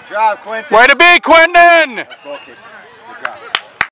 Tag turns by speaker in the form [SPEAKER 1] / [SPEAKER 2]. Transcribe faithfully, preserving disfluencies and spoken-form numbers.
[SPEAKER 1] Good job, Quentin.
[SPEAKER 2] Way to be, Quentin!
[SPEAKER 1] Let's go, kid.